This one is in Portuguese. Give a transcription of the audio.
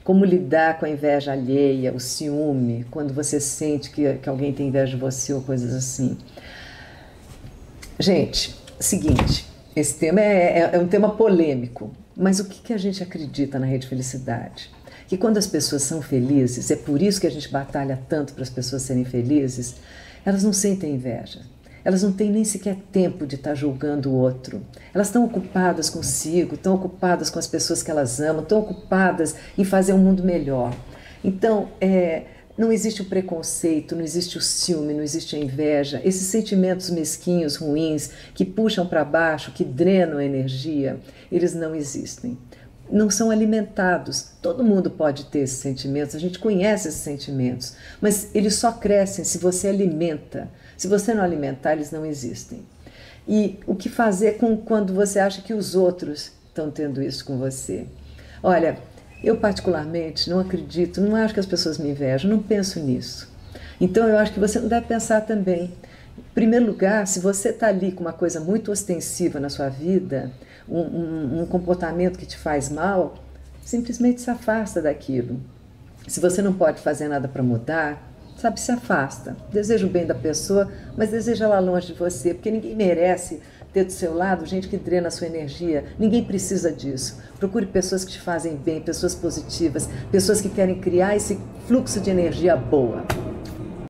como lidar com a inveja alheia, o ciúme, quando você sente que alguém tem inveja de você ou coisas assim. Gente, seguinte, esse tema é um tema polêmico, mas o que a gente acredita na Rede Felicidade? Que quando as pessoas são felizes, é por isso que a gente batalha tanto para as pessoas serem felizes, elas não sentem inveja. Elas não têm nem sequer tempo de estar julgando o outro. Elas estão ocupadas consigo, estão ocupadas com as pessoas que elas amam, estão ocupadas em fazer um mundo melhor. Então, não existe o preconceito, não existe o ciúme, não existe a inveja. Esses sentimentos mesquinhos, ruins, que puxam para baixo, que drenam a energia, eles não existem. Não são alimentados. Todo mundo pode ter esses sentimentos, a gente conhece esses sentimentos, mas eles só crescem se você alimenta. Se você não alimentar, eles não existem. E o que fazer quando você acha que os outros estão tendo isso com você? Olha, eu particularmente não acredito, não acho que as pessoas me invejam, não penso nisso. Então eu acho que você não deve pensar também. Em primeiro lugar, se você está ali com uma coisa muito ostensiva na sua vida, um comportamento que te faz mal, simplesmente se afasta daquilo. Se você não pode fazer nada para mudar, sabe, se afasta. Deseja o bem da pessoa, mas deseja ela longe de você, porque ninguém merece ter do seu lado gente que drena a sua energia. Ninguém precisa disso. Procure pessoas que te fazem bem, pessoas positivas, pessoas que querem criar esse fluxo de energia boa.